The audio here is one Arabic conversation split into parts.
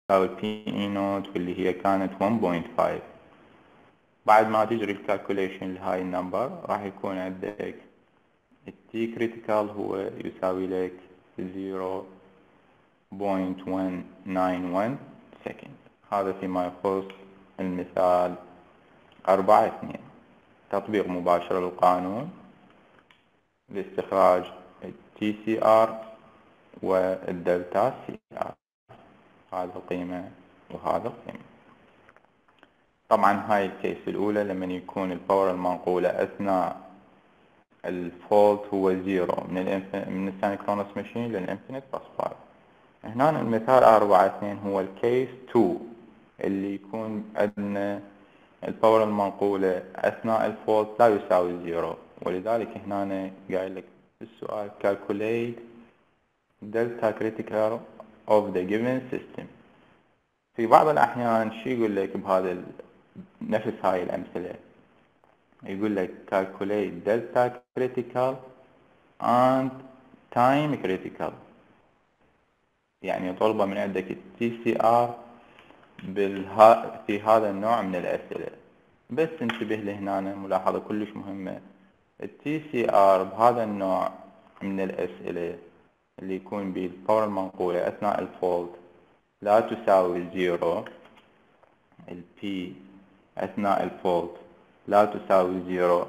تساوي بي اي نوت واللي هي كانت 1.5. بعد ما تجري الكالكوليشن لهاي النمبر راح يكون عندك التي كريتيكال هو يساوي لك 0.191 سكند. هذا فيما يخص المثال 4.2. تطبيق مباشر للقانون لاستخراج التي سي ار والدلتا سي ار، هذه القيمة وهذا القيمة. طبعا هاي الكيس الأولى لما يكون الباور المنقولة أثناء الفولت هو 0 من السينكرونس ماشين للإنفينيت بس بار. هنا المثال 4.2 هو الكيس 2 اللي يكون عندنا الباور المنقولة أثناء الفولت لا يساوي 0، ولذلك هنا قايل لك السؤال calculate delta critical of the given system. في بعض الأحيان شي يقول لك بهذا نفس هاي الأمثلة، يقول لك calculate delta critical and time critical، يعني يطلب من عندك TCR في هذا النوع من الأسئلة. بس انتبه لهنا ملاحظة كلش مهمة، TCR بهذا النوع من الأسئلة اللي يكون بالباور المنقولة أثناء الفولت لا تساوي 0، البي أثناء الفولت لا تساوي 0.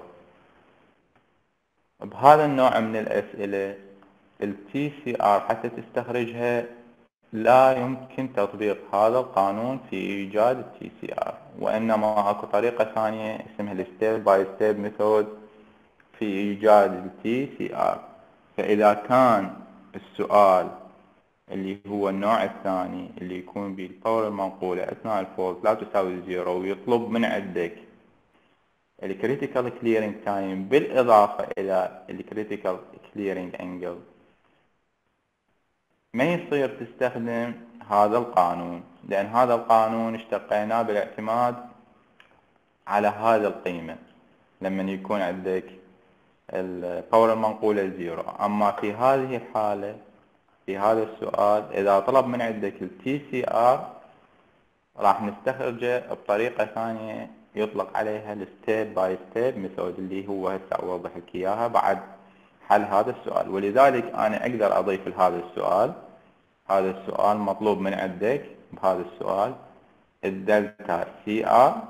بهذا النوع من الأسئلة التي سي ار حتى تستخرجها لا يمكن تطبيق هذا القانون في إيجاد التي سي ار، وإنما أكو طريقة ثانية اسمها الستيب باي ستيب ميثود في إيجاد التي سي ار. فإذا كان السؤال اللي هو النوع الثاني اللي يكون بالباور المنقولة أثناء الفولت لا تساوي 0 ويطلب من عندك الكريتيكال كليرنج تايم بالإضافة إلى الكريتيكال كليرنج أنجل، ما يصير تستخدم هذا القانون، لأن هذا القانون اشتقيناه بالاعتماد على هذه القيمة لما يكون عندك الباور المنقولة 0. أما في هذه الحالة في هذا السؤال إذا طلب من عندك التي سي ار راح نستخرجه بطريقة ثانية يطلق عليها الستيب باي ستيب ميثود، اللي هو هسه أوضح لك إياها بعد حل هذا السؤال. ولذلك أنا أقدر أضيف لهذا السؤال، هذا السؤال مطلوب من عندك بهذا السؤال الدلتا سي ار،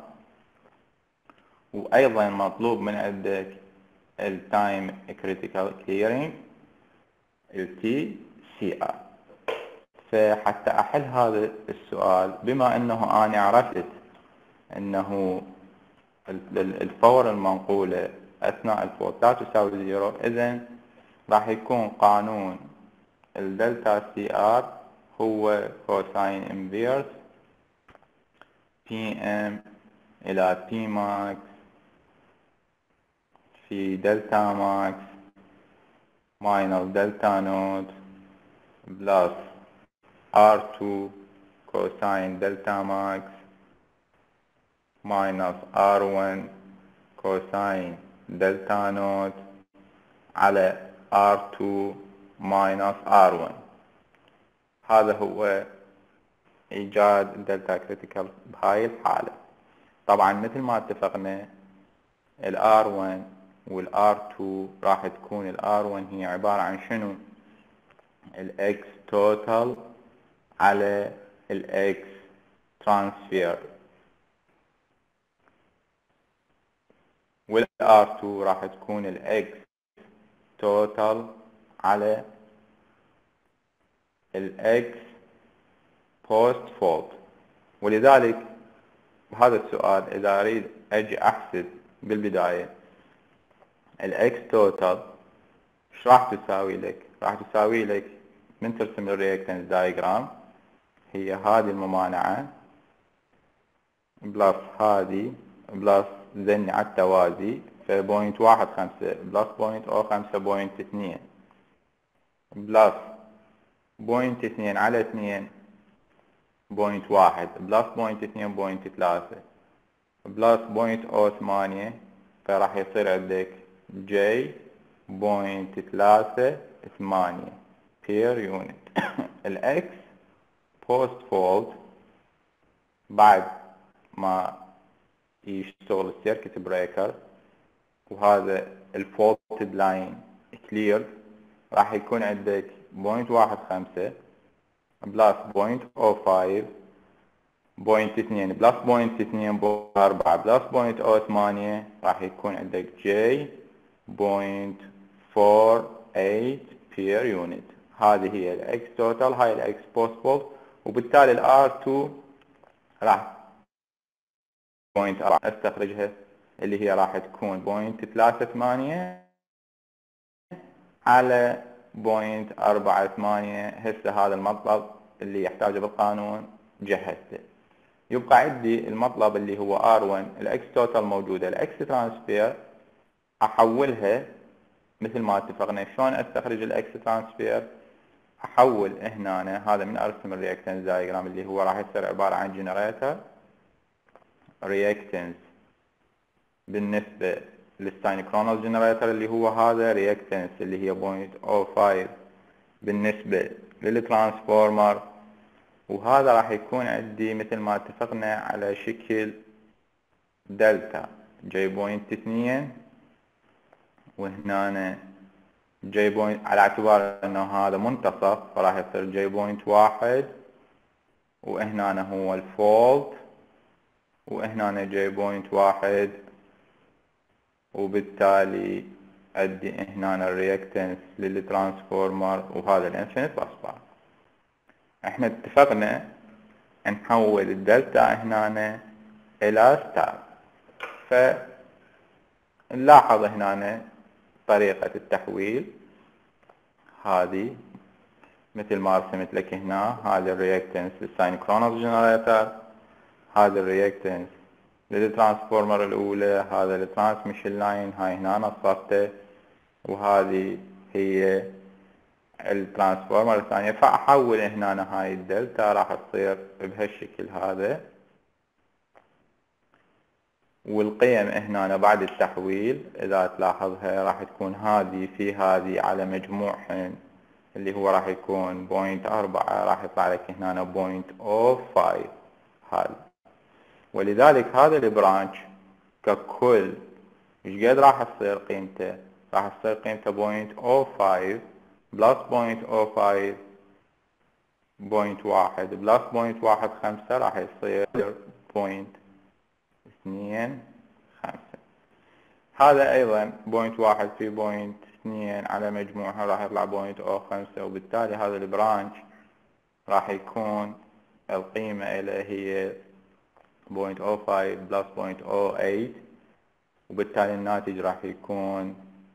وأيضا مطلوب من عندك التايم كريتيكال كليرنج التي سي ار. فحتى أحل هذا السؤال بما أنه أنا عرفت أنه الباور المنقولة أثناء الفولت لا تساوي 0، إذن راح يكون قانون الدلتا سي ار هو كوساين انفيرس بي ام إلى بي ماكس في دلتا ماكس ماينس دلتا نوت بلس R2 كوساين دلتا ماكس ماينس R1 كوساين دلتا نوت على R2 ماينس R1. هذا هو إيجاد الدلتا كريتيكال بهاي الحالة. طبعا مثل ما اتفقنا ال R1 وال R2 راح تكون ال R1 هي عبارة عن شنو؟ ال X total على ال X transfer، وال R2 راح تكون ال X total على ال X post fault. ولذلك بهذا السؤال إذا أريد أجي أحسب بالبداية ال X total ايش راح تساوي لك؟ راح تساوي لك من ترسم الرياكتنس دايجرام هي هذه الممانعة بلس هذه بلس ذني على التوازي، في 0.15 بلس 0.05.2 بلس 0.2 على 2 0.1 بلس 0.2.3 بلس 0.08، فراح يصير عندك J 0.38 بير يونت. الإكس بوست فولت بعد ما يشتغل السيركت بريكر وهذا الفولتد لاين كلير، راح يكون عندك 0.15 بلس 0.05 0.2 بلس 0.2 بلس 0.08 راح يكون عندك J 0.48 بير يونت. هذه هي الاكس توتال، هاي الاكس بوسبل، وبالتالي الار 2 راح 0.4 استخرجها اللي هي راح تكون 0.38 على 0.48. هسه هذا المطلب اللي يحتاجه بالقانون جهزته. يبقى عندي المطلب اللي هو R1 الاكس توتال موجوده، الاكس ترانسفير احولها مثل ما اتفقنا. شلون استخرج الاكس ترانسفير؟ احول هنا، هذا من ارسم الرياكتنس دايجرام اللي هو راح يصير عباره عن جنريتر رياكتنس بالنسبه للساينكرونال جنريتر اللي هو هذا رياكتنس اللي هي 0.05 بالنسبه للترانسفورمر، وهذا راح يكون عندي مثل ما اتفقنا على شكل دلتا جي 0.2 وهنا جي بوينت، على اعتبار انه هذا منتصف فراح يصير جي 0.1 وهنا هو الفولت وهنا جي 0.1 وبالتالي ادي هنا الرياكتنس للترانسفورمر وهذا الانفينيت بس. احنا اتفقنا نحول الدلتا هنا الى ستار، فنلاحظ هنا طريقة التحويل هذه مثل ما رسمت لك هنا. هذا الرياكتنس للساينكرونال جنريتر، هذا الرياكتنس للترانسفورمر الاولى، هذا الترانسميشن لاين هاي هنا نصبته، وهذه هي الترانسفورمر الثانية. فاحول هنا هاي الدلتا راح تصير بهالشكل هذا، والقيم هنا بعد التحويل اذا تلاحظها راح تكون هذه في هذه على مجموعهن اللي هو راح يكون 0.4 راح يطلع لك هنا 0.05 هذا. ولذلك هذا البرانش ككل ايش قد راح تصير قيمته؟ راح تصير قيمته 0.05 بلس 0.05 0.1 بلس 0.15 راح يصير 0.25. هذا ايضا 0.1 في 0.2 على مجموعها راح يطلع 0.05، وبالتالي هذا البرانش راح يكون القيمة إلى هي 0.05 بلس 0.08، وبالتالي الناتج راح يكون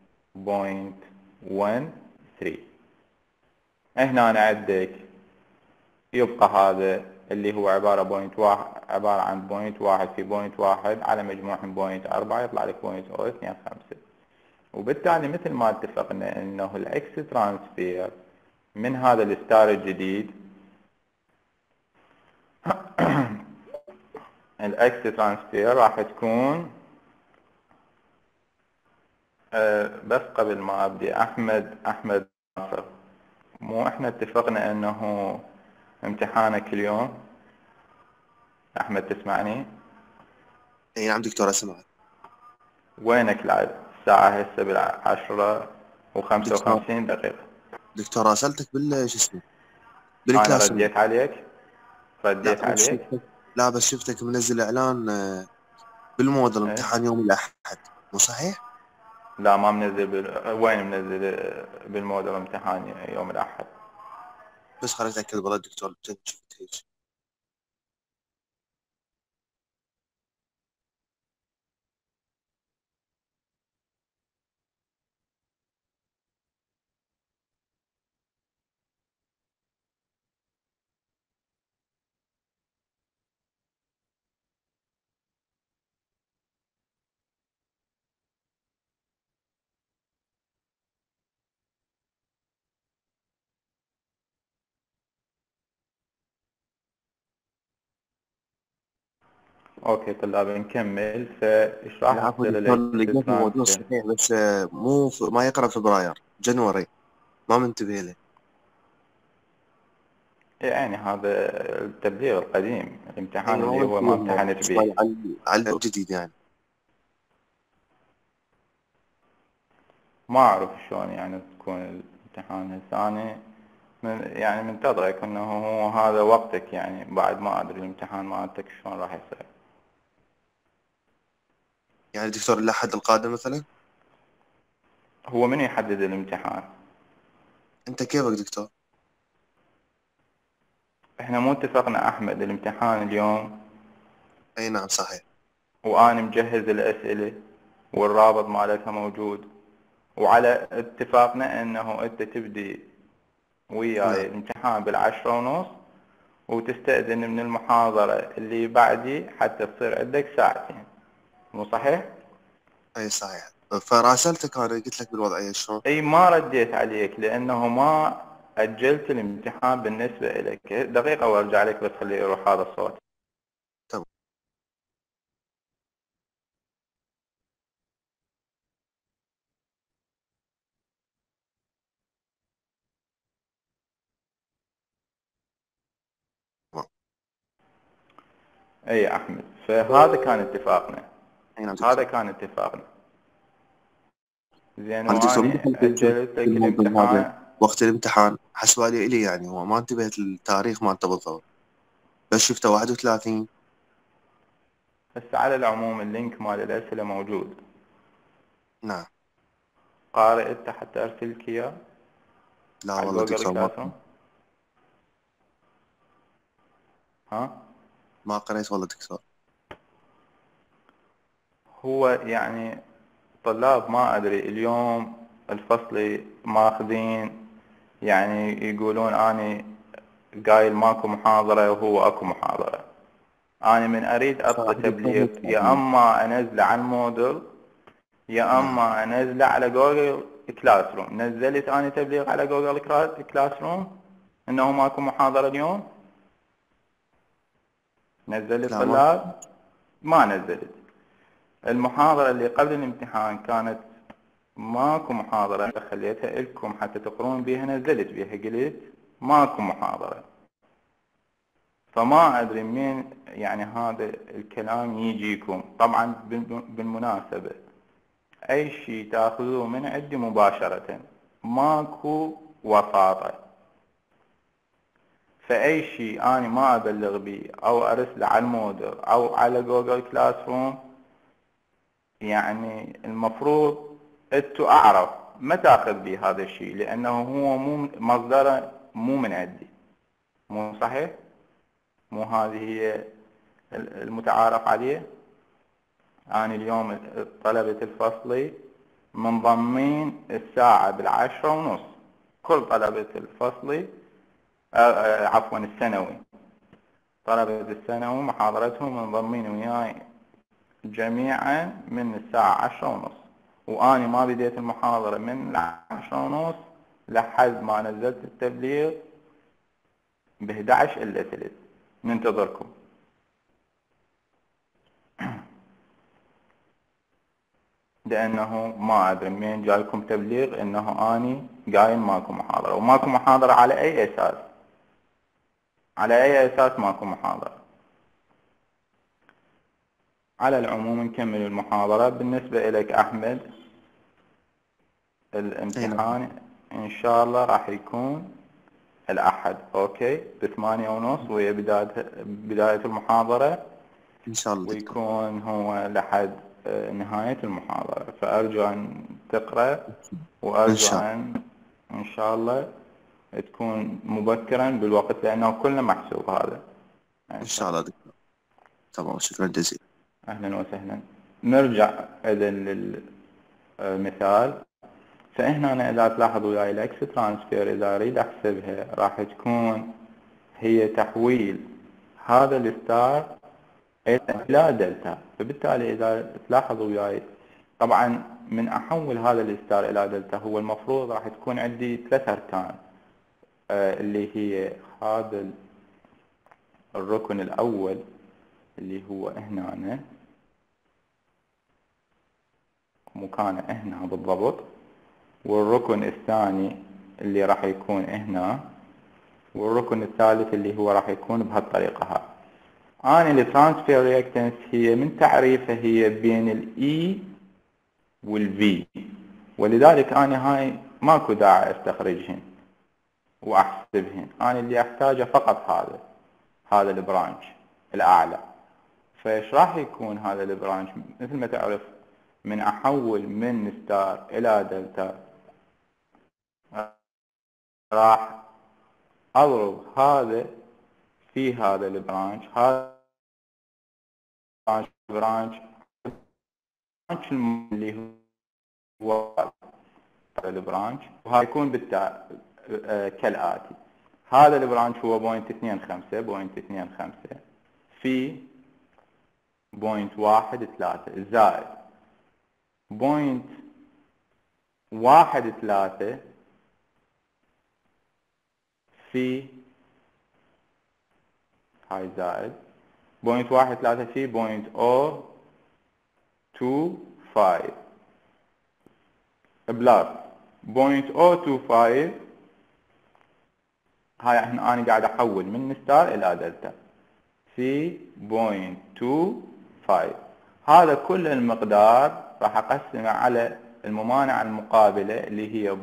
0.13. هنا أنا عندك يبقى هذا اللي هو عبارة عن 0.1 في 0.1 على مجموعهم 0.4 يطلع لك 0.025. وبالتالي مثل ما اتفقنا انه الاكس ترانسفير من هذا الستار الجديد الاكس ترانسفير راح تكون بس قبل ما ابدي احمد ناصر، مو احنا اتفقنا انه امتحانك اليوم؟ احمد تسمعني؟ اي نعم دكتور اسمعك. وينك العد؟ الساعة هسه 10:55. دكتور ارسلتك شو اسمه انا بالكلاس. رديت عليك؟ رديت عليك؟ لا بس شفتك منزل اعلان بالموضوع ايه؟ الامتحان يوم الاحد، مو صحيح؟ لا ما منزل وين منزل بالمود الامتحان يوم الاحد؟ بس خليني اتاكد والله دكتور شفت هيك. اوكي طلاب نكمل. فايش راح العفو يصير دكتور، لقيت الموضوع للاكس؟ صحيح بس مو ما يقرا فبراير، جنوري ما منتبه له. يعني هذا التبليغ القديم، الامتحان ايوه، اللي هو هو ما امتحنت به. سؤال على الجديد يعني. ما أعرف شلون يعني تكون الامتحان هسه. أنا يعني منتظرك إنه هو هذا وقتك، يعني بعد ما أدري الامتحان مالتك شلون راح يصير. يعني دكتور الأحد القادم مثلا. هو من يحدد الامتحان؟ أنت كيفك دكتور؟ إحنا مو اتفقنا أحمد الامتحان اليوم؟ أي نعم صحيح. وأنا مجهز الأسئلة والرابط مالتها موجود، وعلى اتفاقنا إنه أنت تبدي نعم. وياي الامتحان ب10:30، وتستأذن من المحاضرة اللي بعدي حتى تصير عندك ساعتين. مو صحيح؟ أي صحيح. فراسلتك أنا قلت لك بالوضعية شلون. اي ما رديت عليك لانه ما اجلت الامتحان بالنسبة لك. دقيقة وارجع لك بس خلي يروح هذا الصوت. تمام. اي يا احمد، فهذا كان اتفاقنا. أي نعم هذا دكتور. كان اتفاقنا. زين، قال دكتور ما واني دخلت أنت اجلت لك بالموضوع هذا الامتحان. وقت الامتحان، حسبالي إلي يعني هو ما انتبهت للتاريخ مالته بالضبط، بس شفته 31. بس على العموم اللينك مال الاسئلة موجود. نعم. قارئ انت حتى ارسل لك اياه لا على والله جوجل دكتور كلاس روم؟ ها؟ ما قريت والله دكتور. هو يعني طلاب ما ادري اليوم الفصلي ماخذين، يعني يقولون اني قايل ماكو محاضرة وهو اكو محاضرة. انا من اريد اطلع صراحة دكتور تبليغ مش يا فاهم. اما انزله على المودل يا نعم. اما انزله على جوجل كلاس روم. نزلت انا تبليغ على جوجل كلاس روم انه ماكو محاضرة اليوم؟ نزل لا ما. الطلاب؟ ما نزلت. المحاضرة اللي قبل الامتحان كانت ماكو محاضرة، خليتها لكم حتى تقرون بيها، نزلت بيها قلت ماكو محاضرة. فما ادري منين يعني هذا الكلام يجيكم. طبعا بالمناسبة اي شيء تاخذوه من عندي مباشرة، ماكو وساطة. فاي شيء انا ما ابلغ به او ارسله على المودر او على جوجل كلاس روم، يعني المفروض انتو اعرف ما تاخذ به هذا الشيء، لانه هو مو مصدره، مو من عندي. مو صحيح؟ مو هذه هي المتعارف عليه. أنا اليوم طلبة الفصلي منضمين الساعة ب10:30. كل طلبة الفصلي عفوا الثانوي، طلبة الثانوي محاضرتهم منضمين وياي جميعا من الساعة 10:30. وأنا ما بديت المحاضرة من 10:30 لحد ما نزلت التبليغ ب11 إلا ثلث. ننتظركم. لانه ما ادري منين جايكم تبليغ انه اني قايل ماكو محاضرة. وماكو محاضرة على اي اساس؟ على اي اساس ماكو محاضرة؟ على العموم نكمل المحاضرة. بالنسبة اليك احمد، أي نعم. الامتحان ان شاء الله راح يكون الاحد، اوكي، ب8:30 وهي بداية المحاضرة، إن شاء الله دكتور. ويكون هو لحد نهاية المحاضرة. فأرجو أن تقرأ، إن وأرجو شاء إن شاء الله تكون مبكرا بالوقت، لأنه كلنا محسوب هذا إن إن شاء شاء الله الله. دكتور. تمام، شكرا جزيلا. أهلا وسهلا. نرجع إذا للمثال. فهنا إذا تلاحظوا وياي الإكس ترانسفير، إذا أريد أحسبها راح تكون هي تحويل هذا الستار إلى دلتا. فبالتالي إذا تلاحظوا وياي، طبعا من أحول هذا الستار إلى دلتا هو المفروض راح تكون عندي 3 أركان، اللي هي هذا الركن الأول اللي هو هنا مكانه هنا بالضبط، والركن الثاني اللي راح يكون هنا، والركن الثالث اللي هو راح يكون بهالطريقة هاي. أنا الترانسفير رياكتنس هي من تعريفها هي بين الإي والفي، ولذلك أنا هاي ماكو داعي استخرجهن واحسبهن. أنا اللي احتاجه فقط هذا البرانش الأعلى. فايش راح يكون هذا البرانش؟ مثل ما تعرف من احول من ستار الى دلتا راح اضرب هذا في هذا البرانش، هذا برانش اللي هو هذا البرانش، وهذا يكون كالآتي. هذا البرانش هو 0.25 في 0.13 زائد 0.13 في هاي زائد 0.13 في 0.025 بلس 0.025. هاي انا قاعد احول من ستار الى دلتا في 0.25. هذا كل المقدار راح اقسمه على الممانعة المقابلة اللي هي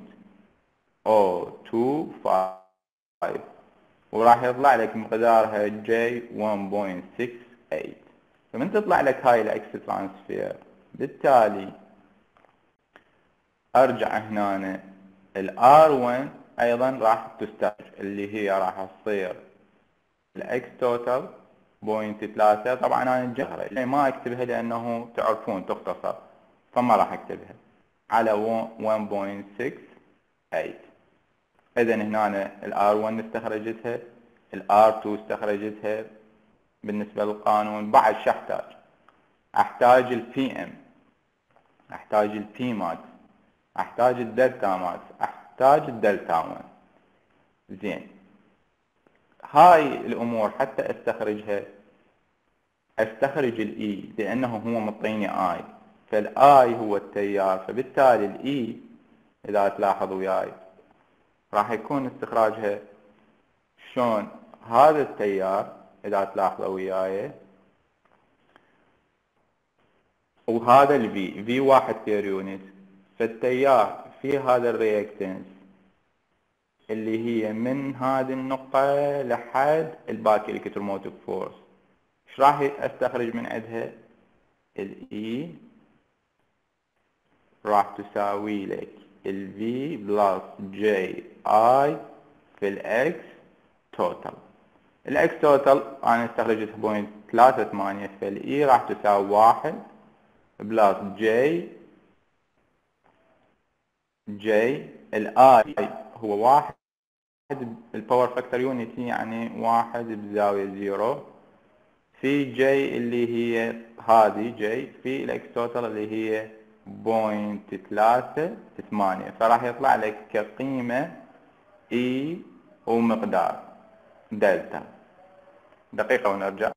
0.025 وراح يطلع لك مقدارها J 1.68. فمن تطلع لك هاي الاكس ترانسفير بالتالي ارجع هنا ال R1 ايضا راح تستخرج اللي هي راح تصير الاكس توتال 0.3. طبعا انا الجهرة ما اكتبها لانه تعرفون تختصر فما راح اكتبها على 1.68. اذا هنا ال R1 استخرجتها، ال R2 استخرجتها. بالنسبة للقانون بعد شو احتاج ال PM، احتاج ال P max، احتاج الدلتا ماكس، احتاج الدلتا 1. زين، هاي الامور حتى استخرجها استخرج الاي لانه هو مطيني اي، فالاي هو التيار، فبالتالي الاي اذا تلاحظ وياي راح يكون استخراجها شلون؟ هذا التيار اذا تلاحظوا وياي وهذا الفي في 1 بير يونت، فالتيار في هذا الرياكتنس اللي هي من هذه النقطة لحد الباقي الكتروموتيف فورس، ايش راح استخرج من عندها؟ الاي راح تساوي لك الفي بلس جي اي في الاكس توتال. الاكس توتال انا استخرجت 0.38، فالاي راح تساوي 1 بلس جي الاي هو 1 الباور فاكتور يونت يعني 1 بزاوية 0 في جي اللي هي هذه جي في الاكس توتال اللي هي 0.38. فراح يطلع لك كقيمة اي ومقدار دلتا. دقيقة ونرجع.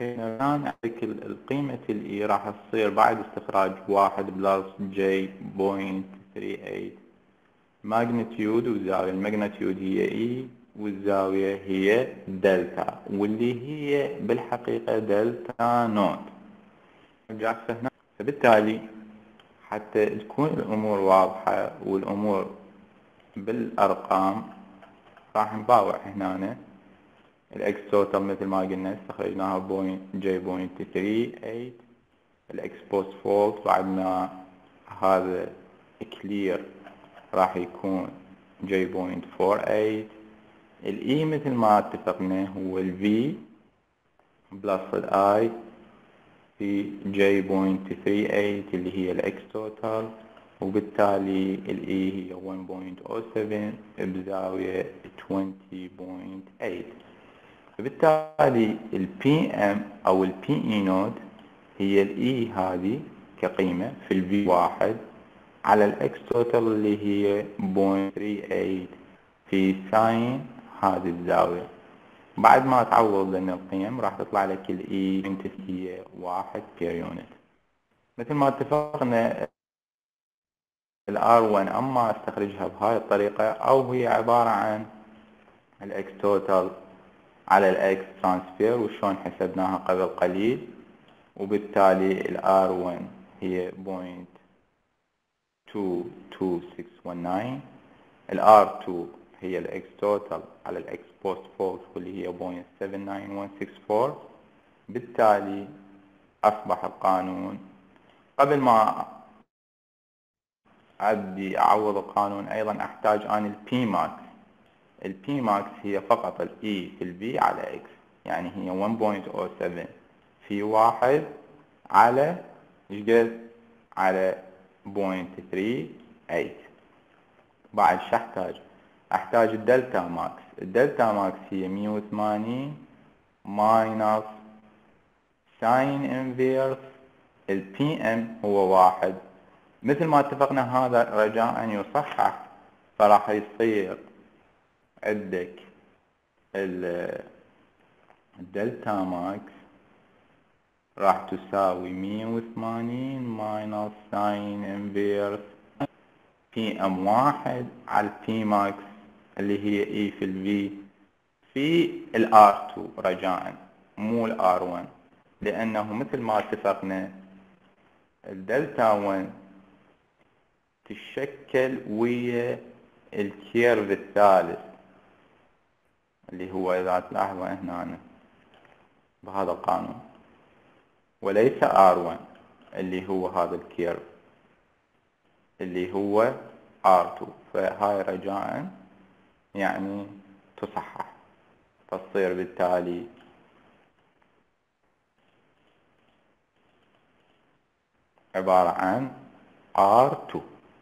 اوكي الان عندك القيمة الاي راح تصير بعد استخراج 1 بلس جي بوينت 38 ماجنتيود، والزاوية الماجنتيود هي اي والزاوية هي دلتا، واللي هي بالحقيقة دلتا نوت. جاهزة هنا. فبالتالي حتى تكون الامور واضحة والامور بالارقام راح نباوع هنا الاكس توتال مثل ما قلنا استخرجناها جي بوينت 38. الاكس بوست فولت بعد ما هذا كلير راح يكون جي بوينت 48. الاي مثل ما اتفقنا هو الفي بلس الاي في جي بوينت 38 اللي هي الاكس توتال، وبالتالي الاي هي 1.07 بزاوية 20.8. فبالتالي البي ام او البي اي نود هي الاي هذه كقيمة في الفي واحد على الاكس توتال اللي هي 0.38 في ساين هذه الزاوية. بعد ما تعوض لنا القيم راح تطلع لك الاي هي 1 بير يونت. مثل ما اتفقنا الار1 اما استخرجها بهاي الطريقة او هي عبارة عن الاكس توتال على الاكس ترانسفير وشون حسبناها قبل قليل، وبالتالي الار1 هي 0.22619. الار2 هي الاكس توتال على الاكس بوست فولت واللي هي 0.79164. بالتالي اصبح القانون قبل ما ابدي اعوض القانون ايضا احتاج ان البي ماكس. البي ماكس هي فقط الاي في البي على اكس، يعني هي 1.07 في 1 على ايش على 0.38. بعد شو احتاج الدلتا ماكس. الدلتا ماكس هي 180 ماينس ساين انفيرس البي ام هو 1. مثل ما اتفقنا هذا رجاء يصحح، فراح يصير عندك الدلتا ماكس راح تساوي 180 ماينس ساين انفيرس بي ام 1 على البي ماكس اللي هي اي في الفي في الار 2 رجاء مو الار 1، لانه مثل ما اتفقنا الدلتا 1 تشكل ويا الكيرف الثالث اللي هو اذا تلاحظوا هنا بهذا القانون، وليس R1 اللي هو هذا الكيرف اللي هو R2. فهاي رجاء يعني تصحح، تصير بالتالي عبارة عن R2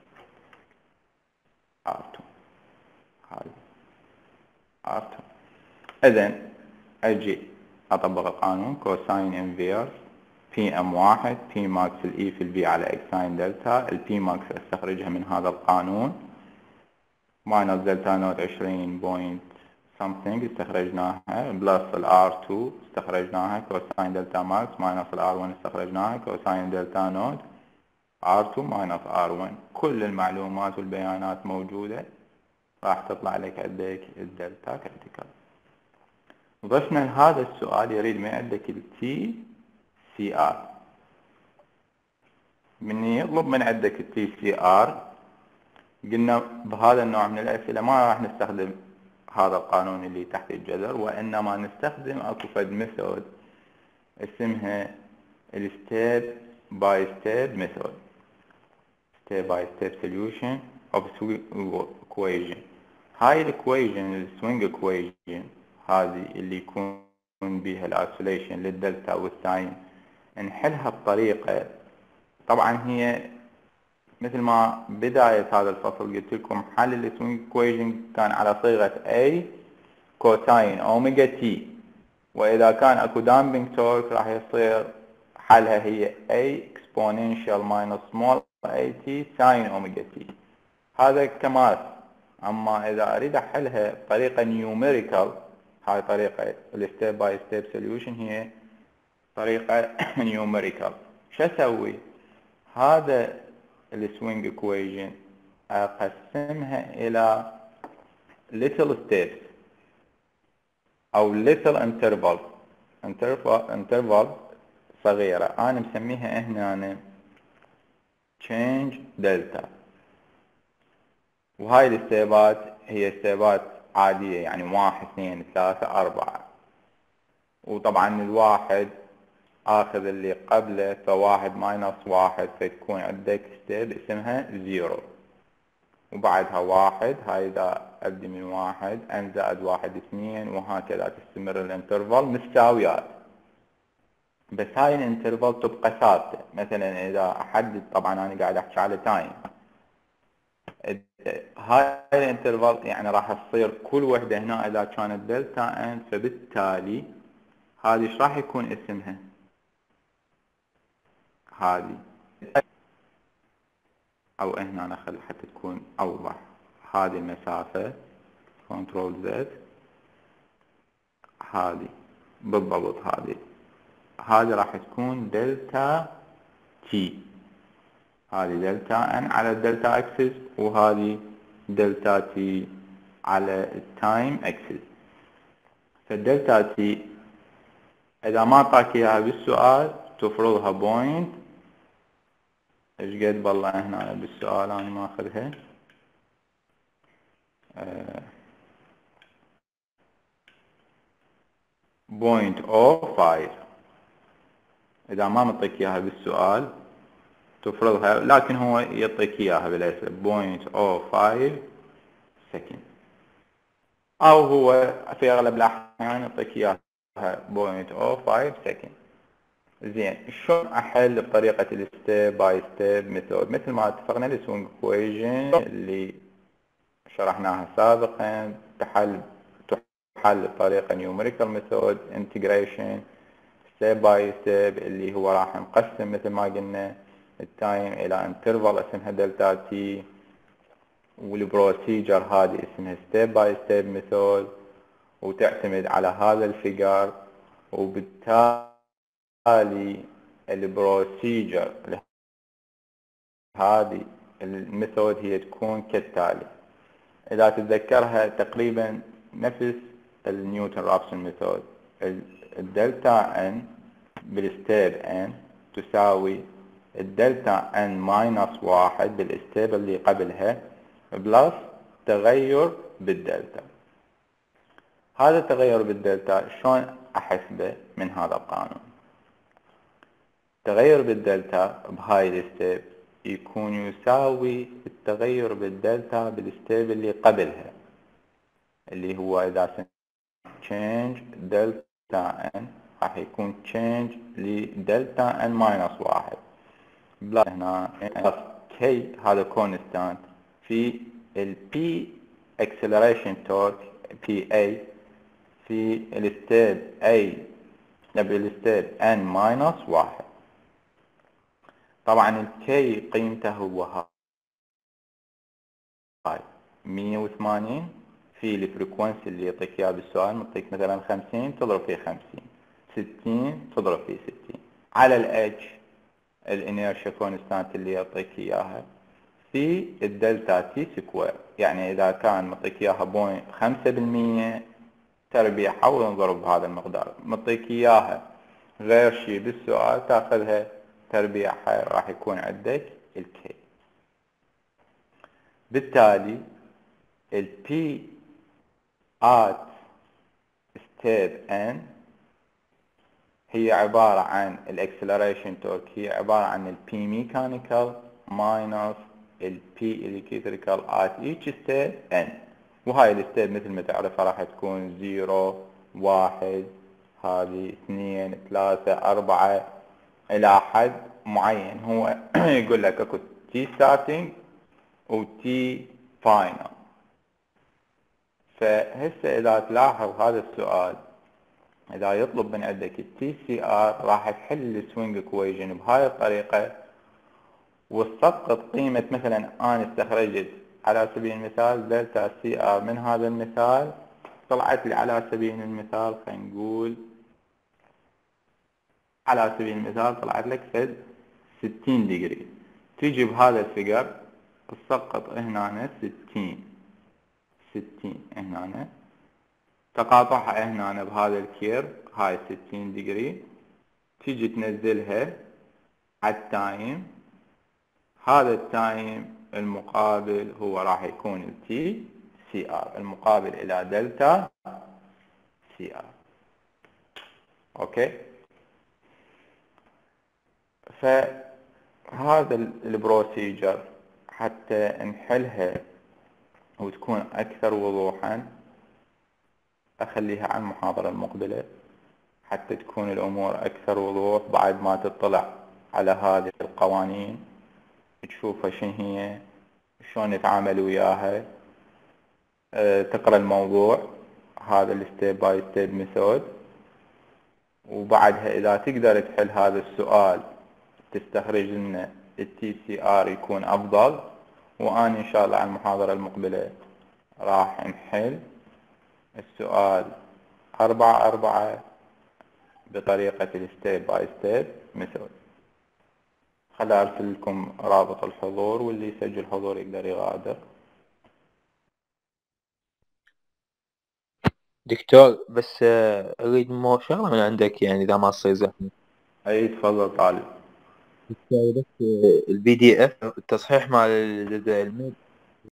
هذا R2. إذن أجي أطبق القانون كوساين انفيرس بي ام 1 بي ماكس الاي في البي على اكس ساين دلتا. البي ماكس استخرجها من هذا القانون ماينس دلتا نوت 20 بوينت something استخرجناها بلس الار 2 استخرجناها كوساين دلتا ماكس ماينس الار 1 استخرجناها كوساين دلتا نوت ار 2 ماينس ار 1. كل المعلومات والبيانات موجودة، راح تطلع لك عندك الدلتا كريتيكال. ضفنا لهذا السؤال يريد ما عندك التي سي ار. من يطلب من عندك التي سي ار قلنا بهذا النوع من الاسئله ما راح نستخدم هذا القانون اللي تحت الجذر، وانما نستخدم اكو فد ميثود اسمها الستيب باي ستيب ميثود، ستيب باي ستيب سوليوشن اوف equation. هاي الايكويشن السوينج ايكويشن هذه اللي يكون بها الاسوليشن للدلتا والساين نحلها بطريقة. طبعا هي مثل ما بداية هذا الفصل قلت لكم حل السوينج ايكويشن كان على صيغة A كوساين اوميجا تي، واذا كان اكو دامبنج تورك راح يصير حلها هي A exponential minus small a t ساين اوميجا تي. هذا كماث. اما اذا اريد احلها بطريقة نيوميريكال، هاي طريقة الستيب باي ستيب سوليوشن هي طريقة نيوميريكال. شو اسوي؟ هذا السوينج ايكويشن اقسمها الى little steps او little interval صغيرة، انا مسميها هنا change delta. وهاي الستيبات هي ستيبات عادية، يعني 1 2 3 4. وطبعا الواحد اخذ اللي قبله، فواحد ماينس واحد، فتكون عندك ستيب اسمها 0. وبعدها واحد، هاي اذا ابدي من واحد n زائد واحد 2، وهكذا تستمر الانترفال مساويات. بس هاي الانترفال تبقى ثابتة. مثلا اذا احدد، طبعا انا قاعد احكي على تايم، هاي الانترفال يعني راح تصير كل وحدة هنا اذا كانت دلتا ان، فبالتالي هذه ايش راح يكون اسمها؟ هذه او هنا انا خل حتى تكون اوضح، هذه المسافة كنترول زد، هذه بالضبط هذه راح تكون دلتا تي. هذه دلتا ان على الدلتا اكسس، وهذه دلتا تي على التايم اكسس. فالدلتا تي اذا ما اعطاك اياها بالسؤال تفرضها بوينت. ايش قد بالله هنا بالسؤال انا ما اخذها. 0.05. اذا ما مطيك اياها بالسؤال تفرضها، لكن هو يعطيك اياها بالاسم 0.05 سكند، او هو في اغلب الاحيان يعطيك اياها 0.05 سكند. زين، شلون احل بطريقة الستيب باي ستيب ميثود؟ مثل ما اتفقنا السوينج ايكويشن اللي شرحناها سابقا تحل بطريقة نيوميريكال ميثود انتجريشن ستيب باي ستيب، اللي هو راح نقسم مثل ما قلنا التايم الى انترفال اسمها دلتا تي، والبروسيجر هذه اسمها ستيب باي ستيب ميثود، وتعتمد على هذا الفيجر. وبالتالي البروسيجر هذه الميثود هي تكون كالتالي. اذا تتذكرها تقريبا نفس النيوتن رابسون ميثود. الدلتا ان بالستيب ان تساوي الدلتا ان ماينس واحد بالستيب اللي قبلها بلس تغير بالدلتا. هذا التغير بالدلتا شلون احسبه؟ من هذا القانون. التغير بالدلتا بهاي الستيب يكون يساوي التغير بالدلتا بالستيب اللي قبلها، اللي هو اذا change دلتا n راح يكون change لدلتا n ماينس واحد بلس هنا بلس k، هذا كونستانت في ال p acceleration torque PA في الستيب A بالستيب n ماينس واحد. طبعا ال k قيمته هو هاي 180 في الفريكونسي اللي يعطيك اياه بالسؤال، مطيك مثلا 50 تضرب في 50، 60 تضرب في 60 على الاتش الانيرشيا كونستانت اللي يعطيك اياها في الدلتا تي سكوير. يعني اذا كان مطيك اياها 5% تربيع حول نضرب بهذا المقدار، مطيك اياها غير شيء بالسؤال تاخذها تربيع، راح يكون عندك الكي. بالتالي ال P at step n هي عبارة عن الاكسلريشن تورك، هي عبارة عن ال P mechanical minus ال P electrical at each step n. وهاي الستيب مثل ما تعرفها راح تكون 0 1 هذه 2 3 4 الى حد معين. هو يقول لك اكو T starting و T final. فهسه اذا تلاحظ هذا السؤال اذا يطلب من عندك التي سي ار راح تحل السوينج ايكويشن بهاي الطريقة وتسقط قيمة. مثلا انا استخرجت على سبيل المثال دلتا سي ار من هذا المثال، طلعت لي على سبيل المثال خلينا نقول على سبيل المثال طلعت لك فد 60 ديجري، تيجي بهذا الفيجر تسقط هنا 60 هنا، تقاطعها هنا بهذا الكيرف، هاي 60 ديجري، تيجي تنزلها على التايم. هذا التايم المقابل هو راح يكون التي سي ار، المقابل الى دلتا سي ار. اوكي، فهذا البروسيجر حتى نحلها وتكون اكثر وضوحا اخليها على المحاضرة المقبلة، حتى تكون الامور اكثر وضوح بعد ما تطلع على هذه القوانين، تشوفها شنو هي، شلون نتعامل وياها، تقرأ الموضوع، هذا الستيب باي ستيب ميثود، وبعدها اذا تقدر تحل هذا السؤال تستخرج لنا التي سي ار يكون افضل. وانا ان شاء الله على المحاضرة المقبلة راح نحل السؤال 4 بطريقة الستيب باي ستيب ميثود. خلي ارسل لكم رابط الحضور، واللي يسجل حضور يقدر يغادر. دكتور بس اريد شغله من عندك، يعني اذا ما تصير زحمه. اي تفضل طالب. دكتور بس البي دي اف التصحيح مال الجزء الميد